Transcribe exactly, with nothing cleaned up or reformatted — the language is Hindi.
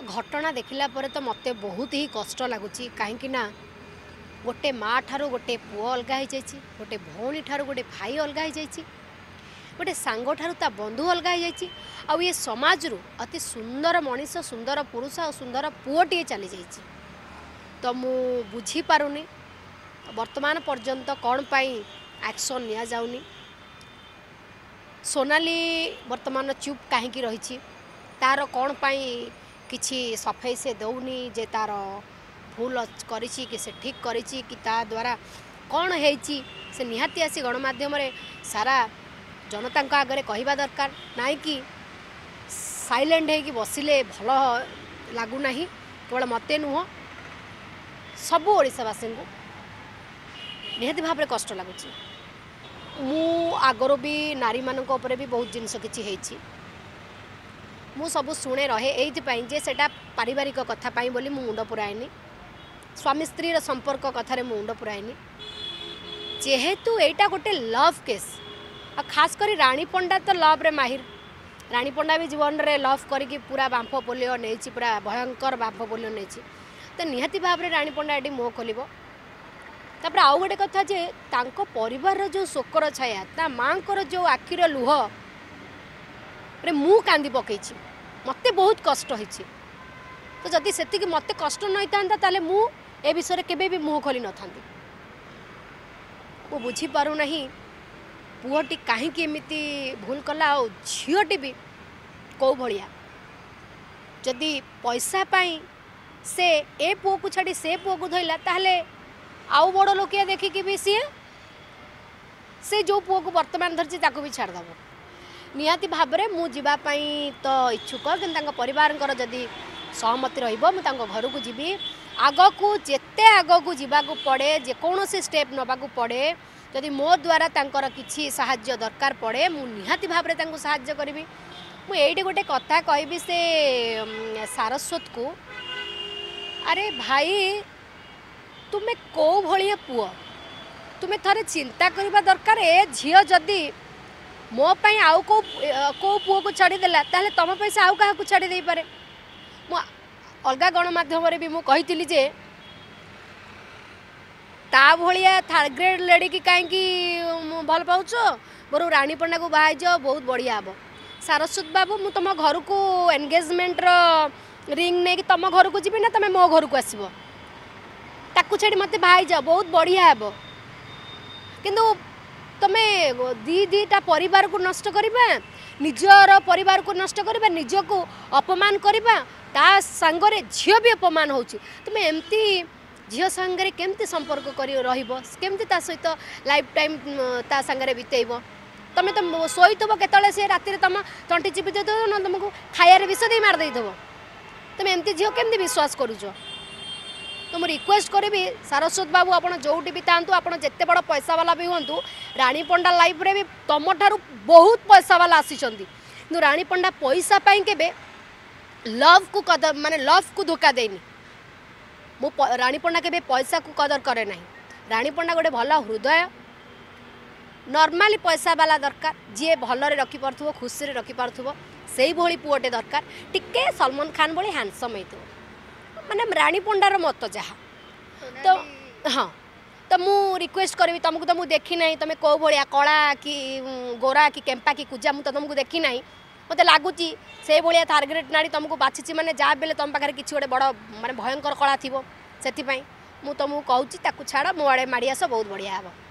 घटना देखला पर तो मते बहुत ही कष्ट लगुच कहीं गोटे माँ ठारू गोटे पुओ अलग हो जाइए गोटे भौणी ठारू गोटे भाई अलग हो जाइए गोटे सांग ठारू ता बंधु अलग हो जाइए आउ ये समाज रु अति सुंदर मनीष सुंदर पुरुष और सुंदर पुओटे चली जाइए तो मु बुझी पारुनी वर्तमान पर्यंत कौन पाई एक्शन निया जाउनी। सोनाली वर्तमान चुप कहीं रही तार कौन पाई किछि सफाई से दौनी जे तार भूल करिछि कि से ठीक करिछि कि ता द्वारा कौन हेछि से निहाती आसी गणमाध्यम रे सारा जनता आगे कहवा दरकार नाई कि साइलेंट है कि बसिले भल लगुना केवल मते नुह सबू ओडिशावासी को निहाती भाव में कष्ट लगुच। मु आगर भी नारी मानक उपरे भी बहुत जिनस किछि मु सब शुणे रहे ये सेटा पारिवारिक कथा पाई बोली मु मुंड पुराएनी स्वामी स्त्री संपर्क कथार मु मुंड पुराएनी जेहेतु एटा गोटे लव केस आ खास करी रानी पंडा तो लव रे माहिर रानी पंडा भी जीवन रे लव करके पूरा बांफ पोलियो नहीं पूरा भयंकर बांफ पोलियो नहीं तो निहाती भाव में रानी पंडा ये मुँह खोल तापर आउ गोटे कथा जे तांको परिवार जो शोकर छाया ता माँ जो आखिर लुह रे मु कांदी पकई मते बहुत कष्ट होइछि तो जदि सेतिकी मते कष्ट नहीं था ताले मु ए विषय केबे भी मुँह खोली न थांती। मु बुझी पारु नहीं पुओटी कहीं एमती भूल कला और झीटी भी कौ भलिया जदि पैसा पाई से ए पुओ को छाड़ी से पुओ को धोइला ताहले आउ बड़ लोकिया देखिकी भी सी से जो पुओ को वर्तमान धरछि ताको भी छाड़दब निहाती भाव में मु जीवाई तो इच्छुक कि परिवार जदि सहमति रहा घर को जीवी आग को जेते आग को जावाक पड़े जेकोसी स्टेप नवाक पड़े जदि मो द्वारा तांकर किछि साहाय्य दरकार पड़े मु निहाती भाव में साहाय्य करी मुझे गोटे कथा कहि से सारस्वत को अरे भाई तुम्हें कौ भाया पुओ तुम्हें थरे चिंता करबा दरकार ए झियो जदि मो पाई आउ को को पुओ को छाड़देला ताहले तुम पैसा आउ क्या छाड़ी दे पारे मु अलग गणमाध्यम भी मु कही जे ता भलिया थर्ड ग्रेड लेडी की कहीं भल पाउछ मोर रानी पंडा को बाहर जाओ बहुत बढ़िया हम सारस्वत बाबू मु तुम घर को एंगेजमेंट रिंग नहीं कि तुम घर को जीवी ना तुम मो घर को आसब ताकू छाड़ी मत बाहर जाओ बहुत बढ़िया हम किंतु तमे दी दीटा परिवार को नष्ट करबा निजर परिवार को नष्ट करबा निज को अपमान करबा ता संगरे झियो भी अपमान होची तुम एमती झियो संगरे केमती संपर्क करी रहिबो केमती ता सहित लाइफ टाइम ता संगरे बितेइबो तमे तो सोईतबो केतले से राति रे तम तंटी चिपि दे दो न तुमको खायारे विष दे मार देइथबो तुम एमती झियो केमती विश्वास करूछो तो मुझे रिक्वेस्ट करी सारस्वत बाबू आप जोटी भी था आप जिते बड़ पैसा वाला भी हूँ रानी पंडा लाइफ रे भी तुम ठारू बहुत पैसा वाला आसी रानी पंडा पैसा पाई के लव को कदर माने लव को धोखा देनी मु रानी पंडा के पैसा को कदर करे ना रानी पंडा गोटे भल हृदय नॉर्मली पैसा वाला दरकार जी भलरे रखी पार्थुव खुशी रखी पार्थुव से भली पुओटे दरकार टिके सलमान खान भली हैंडसम होइथो माने रानी पंडार मत जहाँ तो हाँ तो मु रिक्वेस्ट करी तुमको तो मुझे देखी ना तुम कौ भाया कला कि गोरा कि केम्पा कि कुजा मुझे तुमको देखी ना मत लगुच से भाया टार्गेट नाड़ी तुमको बाछी मैंने जहाँ बेले तुम पाखे किसी गोटे बड़ माने भयंकर कला थी से मुझे तुमको कहूँ छाड़ मो आड़े माड़ी आस बहुत बढ़िया हम।